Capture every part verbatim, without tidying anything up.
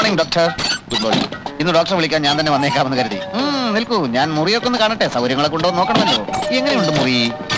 Morning doctor. Good morning. ഇന്ന് ഡോക്ടറെ വിളിക്കാൻ ഞാൻ തന്നെ വന്നേക്കാമെന്ന് കരുതി. നിൽക്കൂ, ഞാൻ മുറിയൊക്കെ ഒന്ന് കാണട്ടെ. സൗകര്യങ്ങളൊക്കെ ഉണ്ടോ നോക്കണമല്ലോ. എങ്ങനെയുണ്ട് മുറി?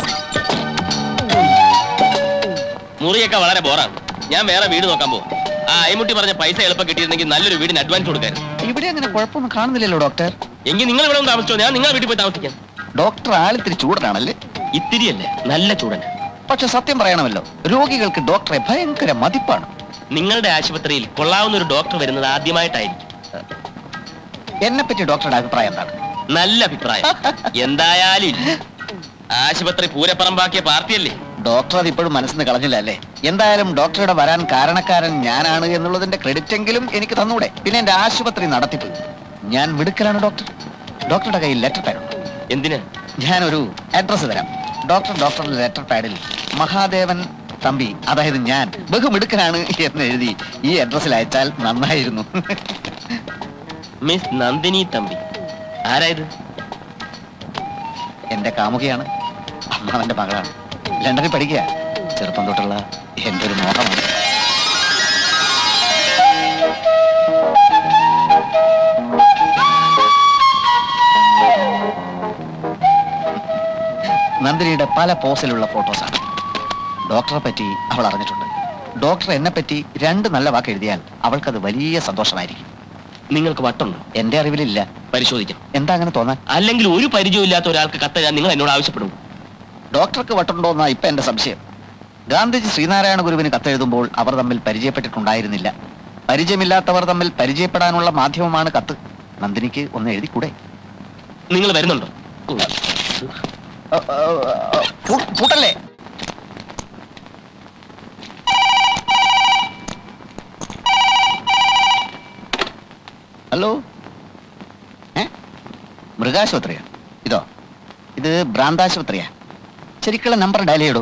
മുറിയൊക്കെ വളരെ ബോറാണ്. ഞാൻ വേറെ വീട് നോക്കാൻ പോകും. ആ അയ്മുട്ടി പറഞ്ഞ പൈസ എളുപ്പം കിട്ടിയിരുന്നെങ്കിൽ നല്ലൊരു വീടിന് അഡ്വാൻസ് കൊടുക്കായിരുന്നു. ഇവിടെ അങ്ങനെ കുഴപ്പമൊന്നും കാണുന്നില്ലല്ലോ ഡോക്ടർ. എങ്കിൽ നിങ്ങൾ ഇവിടെ ഒന്ന് താമസിച്ചോ, ഞാൻ നിങ്ങളുടെ വീട്ടിൽ പോയി താമസിക്കാം. ഡോക്ടർ ആളിത്തിരി ചൂടനാണല്ലേ? ഇത്തിരിയല്ലേ, നല്ല ചൂടന്. പക്ഷെ സത്യം പറയണമല്ലോ, രോഗികൾക്ക് ഡോക്ടറെ ഭയങ്കര മതിപ്പാണ്. നിങ്ങളുടെ ആശുപത്രിയിൽ കൊള്ളാവുന്ന ഒരു ഡോക്ടർ വരുന്നത് ആദ്യമായിട്ടായിരിക്കും. എന്നെ പറ്റി ഡോക്ടറുടെ അഭിപ്രായം എന്താണ്? നല്ല അഭിപ്രായം. എന്തായാലും ആശുപത്രി പൂരപ്പറമ്പാക്കിയ പാർട്ടിയല്ലേ. ഡോക്ടർ അത് ഇപ്പോഴും മനസ്സിന് കളഞ്ഞില്ല അല്ലേ? എന്തായാലും ഡോക്ടറുടെ വരാൻ കാരണക്കാരൻ ഞാനാണ് എന്നുള്ളതിന്റെ ക്രെഡിറ്റ് എങ്കിലും എനിക്ക് തന്നൂടെ? പിന്നെ എന്റെ ആശുപത്രി നടത്തിപ്പ് ഞാൻ മിടുക്കലാണ് ഡോക്ടർ. ഡോക്ടറുടെ കയ്യിൽ ലെറ്റർ പാഡ് ഉണ്ട്. എന്തിന്? ഞാനൊരു അഡ്രസ് തരാം. ഡോക്ടർ ഡോക്ടറുടെ ലെറ്റർ പാഡിൽ മഹാദേവൻ തമ്പി, അതായത് ഞാൻ ബഹുമിടുക്കനാണ് എന്ന് എഴുതി ഈ അഡ്രസ്സിൽ അയച്ചാൽ നന്നായിരുന്നു. മിസ് നന്ദിനി തമ്പി ആരായത്? എന്റെ കാമുകയാണ്, അമ്മാവന്റെ മകളാണ്. ലണ്ടനിൽ പഠിക്കുക. ചെറുപ്പം തൊട്ടുള്ള എന്റെ ഒരു മോഹമാണ്. നന്ദിനിയുടെ പല പോസിലുള്ള ഫോട്ടോസാണ്. ഡോക്ടറെ പറ്റി അവൾ അറിഞ്ഞിട്ടുണ്ട്. ഡോക്ടർ എന്നെ പറ്റി രണ്ട് നല്ല വാക്ക് എഴുതിയാൽ അവൾക്കത് വലിയ സന്തോഷമായിരിക്കും. നിങ്ങൾക്ക് വട്ടുണ്ടോ? എന്റെ അറിവിലില്ല. പരിശോധിക്കാം. എന്താ അങ്ങനെ തോന്നാൻ? അല്ലെങ്കിൽ ഒരു പരിചയമില്ലാത്ത ഒരാൾക്ക് കത്തെഴുതാൻ നിങ്ങൾ എന്നോട് ആവശ്യപ്പെടും. ഡോക്ടർക്ക് വട്ടുണ്ടോ എന്നാ ഇപ്പൊ എന്റെ സംശയം. ഗാന്ധിജി ശ്രീനാരായണ ഗുരുവിന് കത്തെഴുതുമ്പോൾ അവർ തമ്മിൽ പരിചയപ്പെട്ടിട്ടുണ്ടായിരുന്നില്ല. പരിചയമില്ലാത്തവർ തമ്മിൽ പരിചയപ്പെടാനുള്ള മാധ്യമമാണ് കത്ത്. നന്ദിനിക്ക് ഒന്ന് എഴുതിക്കൂടെ? നിങ്ങൾ വരുന്നുണ്ടോ? പൂട്ടല്ലേ? ഹലോ, ഏ മൃഗാശുപത്രിയാ? ഇതോ, ഇത് ഭ്രാന്താശുപത്രിയാ. ശരിക്കുള്ള നമ്പർ ഡയൽ ചെയ്യടൂ.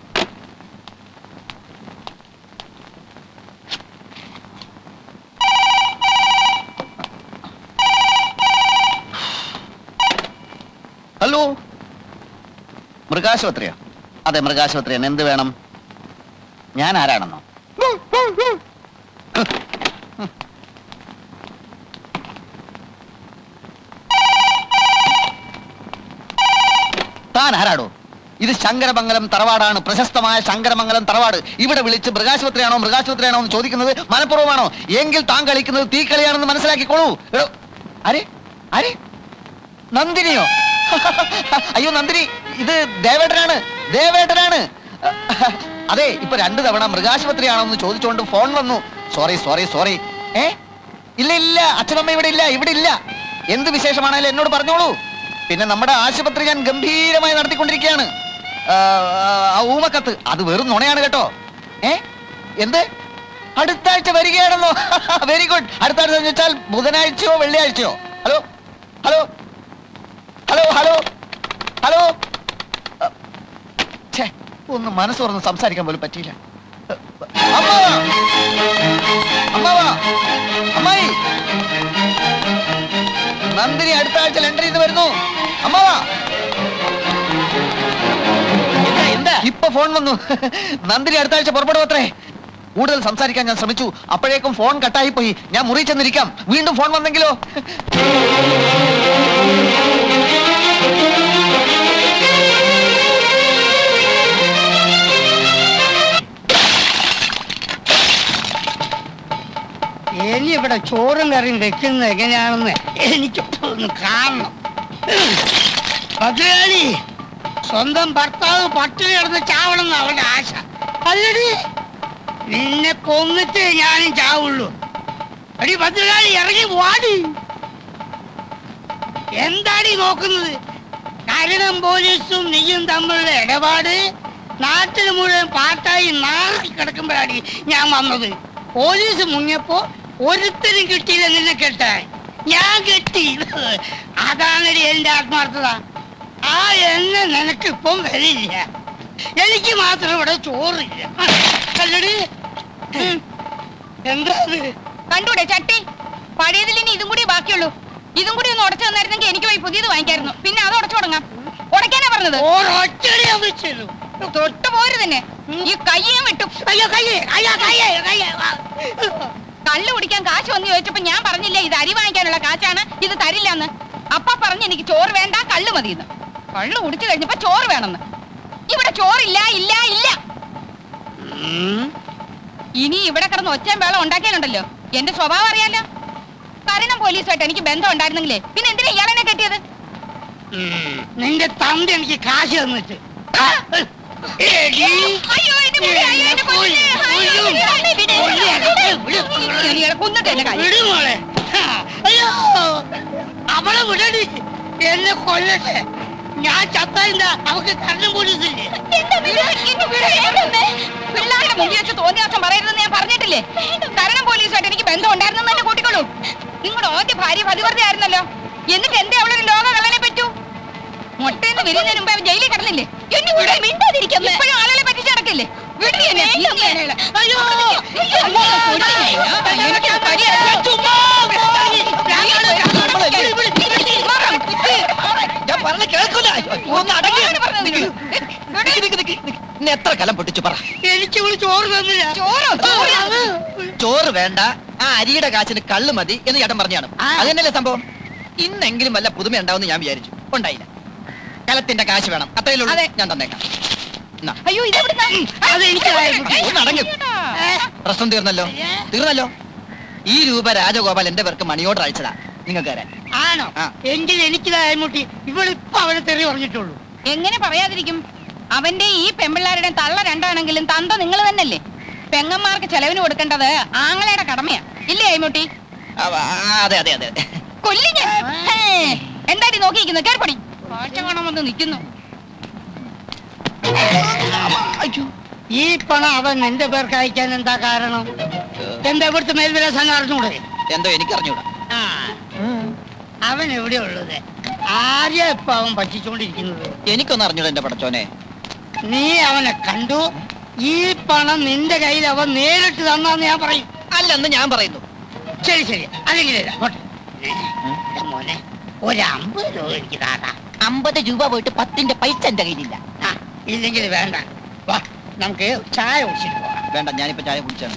ഹലോ, മൃഗാശുപത്രിയാ? അതെ, മൃഗാശുപത്രിയാണ്. എന്ത് വേണം? ഞാൻ ആരാണെന്നോ? താൻ ആരാടോ? ഇത് ശങ്കരമംഗലം തറവാടാണ്, പ്രശസ്തമായ ശങ്കരമംഗലം തറവാട്. ഇവിടെ വിളിച്ച് മൃഗാശുപത്രിയാണോ മൃഗാശുപത്രിയാണോ എന്ന് ചോദിക്കുന്നത് മനഃപൂർവ്വമാണോ? എങ്കിൽ താൻ കളിക്കുന്നത് തീക്കളിയാണെന്ന് മനസ്സിലാക്കിക്കോളൂ. ആരെ ആരെ? നന്ദിനിയോ? അയ്യോ നന്ദിനി, ഇത് ദേവേട്ടനാണ്, ദേവേട്ടനാണ്. അതെ, ഇപ്പൊ രണ്ടു തവണ മൃഗാശുപത്രിയാണോ എന്ന് ചോദിച്ചുകൊണ്ട് ഫോൺ വന്നു. Sorry sorry sorry. ഏ ഇല്ല ഇല്ല, അച്ഛനമ്മ ഇവിടെ ഇല്ല, ഇവിടെ ഇല്ല. എന്ത് വിശേഷമാണേലും എന്നോട് പറഞ്ഞോളൂ. പിന്നെ നമ്മുടെ ആശുപത്രി ഞാൻ ഗംഭീരമായി നടത്തിക്കൊണ്ടിരിക്കുകയാണ്. ഊമക്കത്ത് അത് വെറും നുണയാണ് കേട്ടോ. ഏ എന്ത്? അടുത്ത ആഴ്ച വരികയാണെന്നോ? Very good. അടുത്ത ആഴ്ച എന്ന് വെച്ചാൽ ബുധനാഴ്ചയോ വെള്ളിയാഴ്ചയോ? Hello hello hello hello hello. ഛേ, ഒന്ന് മനസ്സ് തുറന്ന് സംസാരിക്കാൻ പോലും പറ്റിയില്ല. അമ്മാവാ, അമ്മാവാ, അമ്മായി, നന്ദിനി അടുത്ത ആഴ്ച ലണ്ടനിൽ നിന്ന് വരുന്നു. അമ്മാവാ, എന്താ ഇപ്പൊ ഫോൺ വന്നു. നന്ദിനി അടുത്ത ആഴ്ച പുറപ്പെടും അത്രേ. കൂടുതൽ സംസാരിക്കാൻ ഞാൻ ശ്രമിച്ചു, അപ്പോഴേക്കും ഫോൺ കട്ടായി പോയി. ഞാൻ മുറി ചെന്നിരിക്കാം, വീണ്ടും ഫോൺ വന്നെങ്കിലോ? ഇനി ഇവിടെ ചോറും കറിയും വെക്കുന്നത് എങ്ങനെയാണെന്ന് എനിക്ക് ഒന്ന് കാണണം. ഭദ്രകാളി, സ്വന്തം ഭർത്താവ് പട്ടിണി കിടന്ന് ചാവണമെന്ന് അവളുടെ ആശ. അല്ലടി, നിന്നെ കൊന്നിട്ട് ഞാനും ചാവുള്ളൂ. അടി ഭദ്രകാളി, ഇറങ്ങി വാടി. എന്താടി നോക്കുന്നത്? കരുണം പോലീസും നീയും തമ്മിലുള്ള ഇടപാട് നാട്ടിൽ മുഴുവൻ പാട്ടായി നാറി കിടക്കുമ്പോഴാടി ഞാൻ വന്നത്. പോലീസ് മുങ്ങിയപ്പോ ഒരുത്തരും കിട്ടിയില്ല നിന്നെ കെട്ടാൻ. ഞാൻ കെട്ടി. അതാണടി എന്റെ ആത്മാർത്ഥത. ആ എണ്ണ നിനക്കിപ്പം വരില്ല, എനിക്ക് മാത്രം ഇവിടെ ചോറില്ല. അല്ലടി, എന്താ കണ്ടൂടെ ചട്ടി? പഴയതിൽ ഇനി ഇതും കൂടി ബാക്കിയുള്ളൂ. ഇതും കൂടി ഒന്ന് ഉടച്ചു തന്നായിരുന്നെങ്കിൽ എനിക്ക് പോയി പുതിയത് വാങ്ങിക്കായിരുന്നു. പിന്നെ അത് ഉടച്ചു തുടങ്ങാം. ഉടക്കാനാ പറഞ്ഞത്. തൊട്ട് പോരു തന്നെ. ഈ കയ്യേം വിട്ടു. കള്ളു കുടിക്കാൻ കാശ് വന്ന് ചോദിച്ചപ്പോ ഞാൻ പറഞ്ഞില്ലേ ഇത് അരി വാങ്ങിക്കാനുള്ള കാശാണ്, ഇത് തരില്ലെന്ന്. അപ്പ പറഞ്ഞ് എനിക്ക് ചോറ് വേണ്ട, കള്ളു മതിയെന്ന്. കള്ളു കുടിച്ചു കഴിഞ്ഞപ്പോ ചോറ് വേണമെന്ന്. ഇവിടെ ചോറില്ല, ഇല്ല ഇല്ല. ഇനി ഇവിടെ കിടന്ന് ഒച്ചയും വേളം ഉണ്ടാക്കിയാലുണ്ടല്ലോ എന്റെ സ്വഭാവം അറിയാലോ. കരണം പോലീസുമായിട്ട് എനിക്ക് ബന്ധം ഉണ്ടായിരുന്നെങ്കിലേ പിന്നെ എന്തിനാ ഇയാളെന്നെ കെട്ടിയത്? നിന്റെ തന്ത എനിക്ക് കാശ് തന്നിട്ട് വിടുമോളെ. അയ്യോ അവളെ വിടടി, എന്നെ കൊല്ലട്ടെ. ഞാൻ ചത്തല്ല, അവക്ക് കരണം പോലീസില്ലേ? പിള്ളേരുടെ മുമ്പിൽ വെച്ച് തോന്നിയ ദിവസം പറയരുതെന്ന് ഞാൻ പറഞ്ഞിട്ടില്ലേ? കരണം പോലീസുമായിട്ട് എനിക്ക് ബന്ധം ഉണ്ടായിരുന്നെന്ന് തന്നെ കൂട്ടിക്കൊള്ളൂ. നിങ്ങളുടെ ആദ്യ ഭാര്യ പതിവ്രത ആയിരുന്നല്ലോ, എന്നിട്ട് എന്തേ അവളൊരു ലോക കള്ളനെ പറ്റൂ? മുട്ടയെന്ന് വിരുന്നതിന് മുമ്പ് അവൻ ജയിലിൽ കിടന്നില്ലേ? ഇപ്പോഴും ആളുകളെ പറ്റിച്ച് നടക്കില്ലേ? എത്ര കലം പൊട്ടിച്ചു പറ. എനിക്ക് ചോറ് തന്നില്ല. ചോറ് വേണ്ട, ആ അരിയുടെ കാശിന് കള്ളു മതി എന്ന് ചേട്ടൻ പറഞ്ഞാണ്. അത് തന്നെയല്ലേ സംഭവം. ഇന്നെങ്കിലും വല്ല പുതുമ ഉണ്ടാവും ഞാൻ വിചാരിച്ചു, ഉണ്ടായില്ല. കലത്തിന്റെ കാശ് വേണം, അത്രയേ ഉള്ളൂ. ഞാൻ തന്നേക്കാം. അയ്യോ പ്രശ്നം തീർന്നല്ലോ, തീർന്നല്ലോ. ഈ രൂപ രാജഗോപാൽ എന്റെ പേർക്ക് മണി ഓർഡർ അയച്ചതാ നിങ്ങൾക്ക് തരാൻ. ആണോ? എങ്കിൽ എനിക്കിതായ്മുട്ടി ഇവളിപ്പോ അവനെ തെറി പറഞ്ഞിട്ടുള്ളൂ. എങ്ങനെ പറയാതിരിക്കും? അവന്റെ ഈ പെമ്പിള്ളാരുടെ തള്ള രണ്ടാണെങ്കിലും തന്ത നിങ്ങൾ തന്നെയല്ലേ? പെങ്ങന്മാർക്ക് ചെലവിന് കൊടുക്കേണ്ടത് ആങ്ങളയുടെ കടമയാ, ഇല്ലേ അയ്മുട്ടി? അതെ അതെ അതെ. കൊല്ലി ഞാൻ. എന്താടി നോക്കിയിരിക്കുന്നു? കേൾപ്പടി കാഴ്ച കാണാൻ വന്ന് നിൽക്കുന്നു. ഈ പണം അവൻ എന്റെ പേർക്ക് അയക്കാൻ എന്താ കാരണം? എന്താ ഇവിടുത്തെ മേൽവിലാസം അറിഞ്ഞൂടെ? എന്തോ എനിക്കറിഞ്ഞൂടാ. അവൻ എവിടെയാ ഉള്ളത്? ആരെയാ ഇപ്പൊ അവൻ പറ്റിച്ചോണ്ടിരിക്കുന്നത്? എനിക്കൊന്നും അറിഞ്ഞൂടാ എന്റെ പടച്ചോനെ. നീ അവനെ കണ്ടു, ഈ പണം നിന്റെ കയ്യിൽ അവൻ നേരിട്ട് തന്നാന്ന് ഞാൻ പറയും. അല്ലെന്ന് ഞാൻ പറയുന്നു. ശരി ശരി, അല്ലെങ്കിൽ മോനെ ഒരു അമ്പത് രൂപ എനിക്ക് താടാ. അമ്പത് രൂപ പോയിട്ട് പത്തിന്റെ പൈസ എന്റെ കയ്യിലില്ല. ഇല്ലെങ്കിൽ വേണ്ട, വാ നമുക്ക് ചായ കുടിച്ചിട്ട് പോകാം. വേണ്ട, ഞാനിപ്പോ ചായ കുടിച്ചാണ്.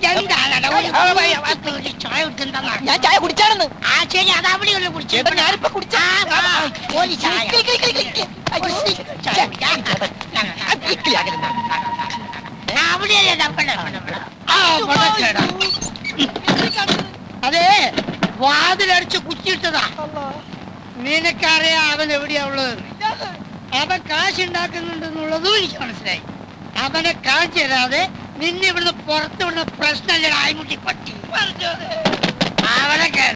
ചായ കുടിക്കണ്ട. ഞാൻ ചായ കുടിച്ചാണെന്ന്. ആ ശരി, അത് അവിടെയുള്ള കുടിച്ചേട്ടാ. ഞാനിപ്പോ കുടിച്ചാ അതെ, വാതിലടിച്ച് കുറ്റിയിട്ടതാ. നിനക്കറിയാം അവൻ എവിടെയാ ഉള്ളത്. അവൻ കാശുണ്ടാക്കുന്നുണ്ടെന്നുള്ളതും എനിക്ക് മനസ്സിലായി. അവനെ കാണിച്ചു തരാതെ നിന്നെ ഇവിടുന്ന് പുറത്തു വിടുന്ന പ്രശ്നമില്ല. ആയിമുട്ടി പറ്റി അവനെ